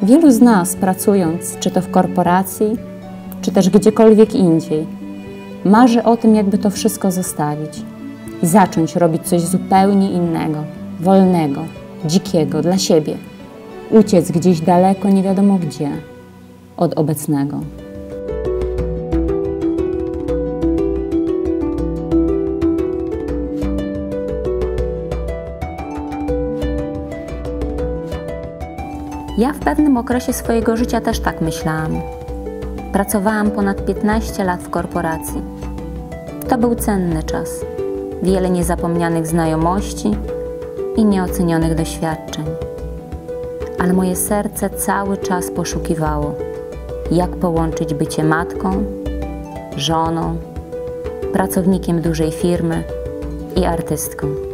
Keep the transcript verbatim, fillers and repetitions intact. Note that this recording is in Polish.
Wielu z nas, pracując, czy to w korporacji, czy też gdziekolwiek indziej, marzy o tym, jakby to wszystko zostawić i zacząć robić coś zupełnie innego, wolnego, dzikiego, dla siebie. Uciec gdzieś daleko, nie wiadomo gdzie, od obecnego. Ja w pewnym okresie swojego życia też tak myślałam. Pracowałam ponad piętnaście lat w korporacji. To był cenny czas. Wiele niezapomnianych znajomości i nieocenionych doświadczeń. Ale moje serce cały czas poszukiwało, jak połączyć bycie matką, żoną, pracownikiem dużej firmy i artystką.